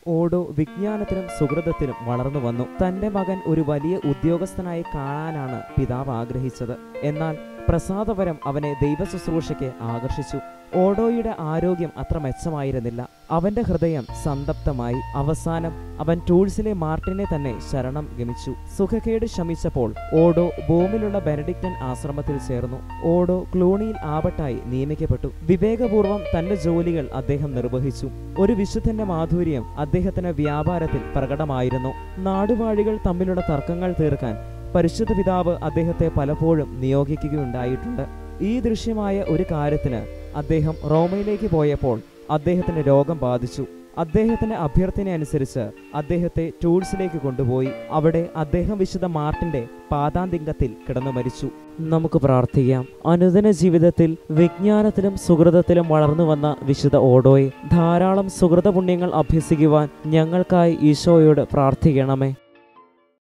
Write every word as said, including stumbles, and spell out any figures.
ഓടോ വിജ്ഞാനത്തിലും സുഹൃതത്തിലും വളർന്നു വന്നു. തന്റെ മകൻ ഒരു വലിയ ഉദ്യോഗസ്ഥനായി കാണാനാണ് പിതാവ് ആഗ്രഹിച്ചത്. എന്നാൽ പ്രസാദപരം അവനെ ദൈവശുശ്രൂഷയ്ക്ക് ആകർഷിച്ചു. ഓടോയുടെ ആരോഗ്യം അത്ര മെച്ചമായിരുന്നില്ല. അവന്റെ ഹൃദയം സന്തപ്തമായി. അവസാനം അവൻ ടൂൾസിലെ മാർട്ടിനെ തന്നെ ശരണം ഗമിച്ചു. സുഖക്കേട് ശമിച്ചപ്പോൾ ഓടോ ബോമിലുള്ള ബെനഡിക്റ്റൻ ആശ്രമത്തിൽ ചേർന്നു. ഓടോ ക്ലൂണിയിൽ ആവട്ടായി നിയമിക്കപ്പെട്ടു. വിവേകപൂർവം തന്റെ ജോലികൾ അദ്ദേഹം നിർവഹിച്ചു. ഒരു വിശുദ്ധന്റെ മാധുര്യം അദ്ദേഹത്തിന് വ്യാപാരത്തിൽ പ്രകടമായിരുന്നു. നാടുവാഴികൾ തമ്മിലുള്ള തർക്കങ്ങൾ തീർക്കാൻ പരിശുദ്ധ പിതാവ് അദ്ദേഹത്തെ പലപ്പോഴും നിയോഗിക്കുകയുണ്ടായിട്ടുണ്ട്. ഈ ദൃശ്യമായ ഒരു കാര്യത്തിന് അദ്ദേഹം റോമയിലേക്ക് പോയപ്പോൾ അദ്ദേഹത്തിന് രോഗം ബാധിച്ചു. അദ്ദേഹത്തിന്റെ അഭ്യർത്ഥന അനുസരിച്ച് അദ്ദേഹത്തെ ടൂൾസിലേക്ക് കൊണ്ടുപോയി. അവിടെ അദ്ദേഹം വിശുദ്ധ മാർട്ടിന്റെ പാദാന്തിങ്കത്തിൽ കിടന്നു മരിച്ചു. നമുക്ക് പ്രാർത്ഥിക്കാം. അനുദിന ജീവിതത്തിൽ വിജ്ഞാനത്തിലും സുഹൃതത്തിലും വളർന്നു വന്ന വിശുദ്ധ ഓടോയെ ധാരാളം സുഹൃത പുണ്യങ്ങൾ അഭ്യസിക്കുവാൻ ഞങ്ങൾക്കായി ഈശോയോട് പ്രാർത്ഥിക്കണമേ.